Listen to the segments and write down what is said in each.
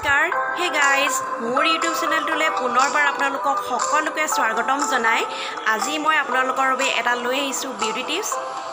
নমস্কাৰ hey guys মোৰ YouTube চেনেলটোলৈ পুনৰবাৰ আপোনালোকক সকলোকে স্বাগতম জনাই আজি মই আপোনালোকৰ বাবে এটা লৈ আহিছোঁ বিউটি টিপছ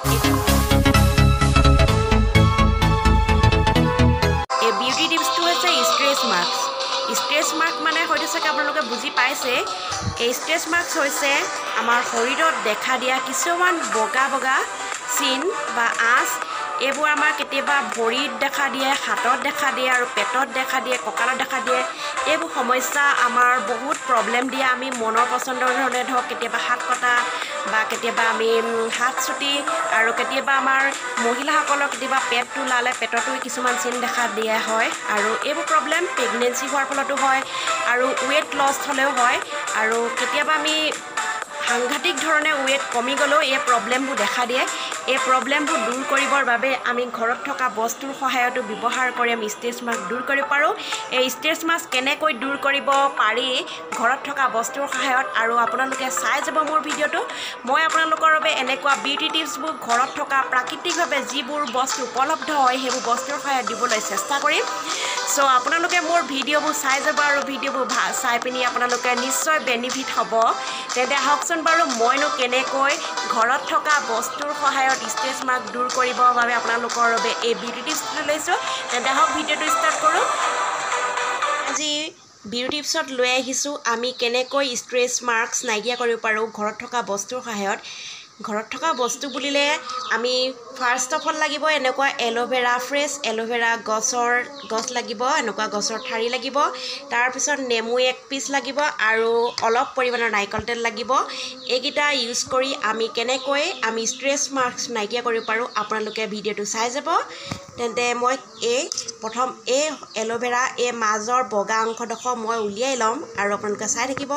এই বিউটি টিপছটো হৈছে ষ্ট্ৰেচ মাৰ্ক মানে হয়তো চাগে আপোনালোকে বুজি পাইছে এই ষ্ট্ৰেচ মাৰ্ক হৈছে আমাৰ শৰীৰত দেখা দিয়া কিছুমান বগা বগা চিন বা আঁচ এইবোৰ আমাৰ কেতিয়াবা ভৰিত দেখা দিয়ে হাতত দেখা দিয়ে আৰু পেটত দেখা দিয়ে কঁকালত দেখা দিয়ে এইবোৰ সমস্যা আমাৰ বহুত প্ৰব্লেম দিয়ে আমি মনৰ পছন্দৰ ধৰণে ধৰক কেতিয়াবা হাত কটা বা কেতিয়াবা আমি হাত চুটি আৰু কেতিয়াবা আমাৰ মহিলাসকলৰ কেতিয়াবা পেটটো ওলালে পেটতো কিছুমান চিন দেখা দিয়া হয় আৰু এইবোৰ প্ৰব্লেম প্ৰেগনেঞ্চি হোৱাৰ ফলতো হয় আৰু ৱেট লছ হ'লেও হয় আৰু কেতিয়াবা আমি সাংঘাতিক ধৰণে ৱেট কমি গ'লেও এই প্ৰব্লেমবোৰ দেখা দিয়ে এই প্ৰব্লেমবোৰ দূৰ কৰিবৰ বাবে আমি ঘৰত থকা বস্তুৰ সহায়তো ব্যৱহাৰ কৰি আমি ষ্ট্ৰেচ মাৰ্ক দূৰ কৰিব পাৰোঁ এই ষ্ট্ৰেচ মাৰ্ক কেনেকৈ দূৰ কৰিব পাৰি ঘৰত থকা বস্তুৰ সহায়ত আৰু আপোনালোকে চাই যাব মোৰ ভিডিঅ'টো মই আপোনালোকৰ বাবে এনেকুৱা বিউটি টিপছবোৰ ঘৰত থকা প্ৰাকৃতিকভাৱে যিবোৰ বস্তু উপলব্ধ হয় সেইবোৰ বস্তুৰ সহায়ত দিবলৈ চেষ্টা কৰিম চ' আপোনালোকে মোৰ ভিডিঅ'বোৰ চাই যাব আৰু ভিডিঅ'বোৰ চাই পিনি আপোনালোকে নিশ্চয় বেনিফিট হ'ব তেন্তে আহকচোন বাৰু মইনো কেনেকৈ ঘৰত থকা বস্তুৰ সহায়ত ষ্ট্ৰেচ মাৰ্ক দূৰ কৰিবৰ বাবে আপোনালোকৰ বাবে এই বিউটি টিপছটো লৈছোঁ তেন্তে আহক ভিডিঅ'টো ষ্টাৰ্ট কৰোঁ আজি বিউটি টিপছত লৈ আহিছোঁ আমি কেনেকৈ ষ্ট্ৰেচ মাৰ্কছ নাইকিয়া কৰিব পাৰোঁ ঘৰত থকা বস্তুৰ সহায়ত ঘৰত থকা বস্তু বুলিলে আমি ফাৰ্ষ্ট অফ অল লাগিব এনেকুৱা এল'ভেৰা ফ্ৰেছ এল'ভেৰা গছ লাগিব এনেকুৱা গছৰ ঠাৰি লাগিব তাৰপিছত নেমু এক পিচ লাগিব আৰু অলপ পৰিমাণৰ নাৰিকল তেল লাগিব এইকেইটা ইউজ কৰি আমি কেনেকৈ আমি ষ্ট্ৰেচ মাৰ্কছ নাইকিয়া কৰিব পাৰোঁ আপোনালোকে ভিডিঅ'টো চাই যাব তেন্তে মই প্ৰথম এই এল'ভেৰা এই মাজৰ বগা অংশডোখৰ মই উলিয়াই ল'ম আৰু আপোনালোকে চাই থাকিব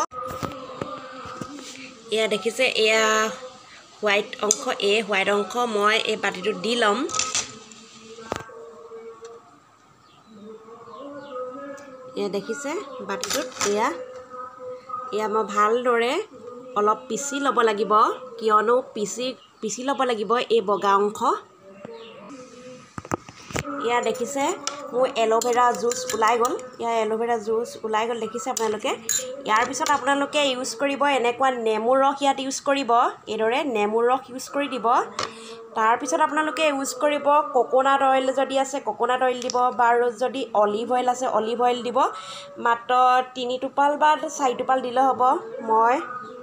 এয়া দেখিছে এয়া হোৱাইট অংশ মই এই বাতিটোত দি ল'ম এয়া দেখিছে বাতিটোত এয়া মই ভালদৰে অলপ পিচি ল'ব লাগিব কিয়নো পিচি ল'ব লাগিব এই বগা অংশ এয়া দেখিছে মোৰ এল'ভেৰা জুচ ওলাই গ'ল দেখিছে আপোনালোকে ইয়াৰ পিছত আপোনালোকে ইউজ কৰিব এনেকুৱা নেমুৰ ৰস ইয়াত ইউজ কৰিব এইদৰে নেমুৰ ৰস ইউজ কৰি দিব তাৰপিছত আপোনালোকে ইউজ কৰিব কোকোনাট অইল যদি আছে কোকোনাট অইল দিব বা যদি অলিভ অইল আছে অলিভ অইল দিব মাত্ৰ 3 টোপাল বা 4 টোপাল দিলে হ'ব মই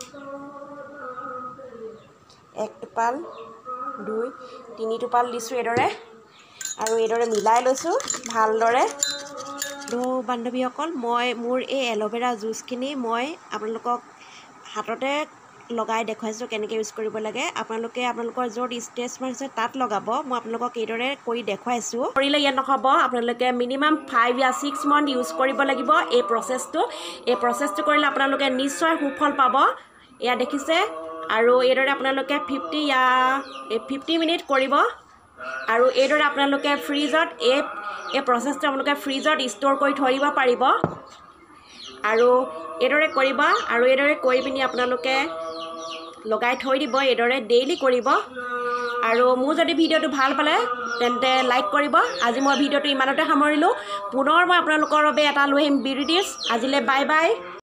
1 টোপাল 2 3 টোপাল দিছোঁ এইদৰে আৰু এইদৰে মিলাই লৈছোঁ ভালদৰে বান্ধৱীসকল মই মোৰ এই এল'ভেৰা জুচখিনি মই আপোনালোকক হাততে লগাই দেখুৱাইছোঁ কেনেকৈ ইউজ কৰিব লাগে আপোনালোকে আপোনালোকৰ য'ত ষ্ট্ৰেচ মাৰ্ক আছে তাত লগাব মই আপোনালোকক এইদৰে কৰি দেখুৱাইছোঁ কৰিলে ইয়াত নহ'ব আপোনালোকে মিনিমাম 5 বা 6 মান্থ ইউজ কৰিব লাগিব এই প্ৰচেছটো কৰিলে আপোনালোকে নিশ্চয় সুফল পাব এয়া দেখিছে আৰু এইদৰে আপোনালোকে 50 মিনিট কৰিব আৰু এইদৰে আপোনালোকে ফ্ৰিজত এই প্ৰচেছটো আপোনালোকে ফ্ৰিজত ষ্ট'ৰ কৰি থৈ দিব পাৰিব আৰু এইদৰে কৰিব আৰু এইদৰে কৰি পিনি আপোনালোকে লগাই থৈ দিব এইদৰে ডেইলি কৰিব আৰু মোৰ যদি ভিডিঅ'টো ভাল পালে তেন্তে লাইক কৰিব আজি মই ভিডিঅ'টো ইমানতে সামৰিলোঁ পুনৰ মই আপোনালোকৰ বাবে এটা লৈ আহিম বিউটি টিপছ আজিলৈ বাই বাই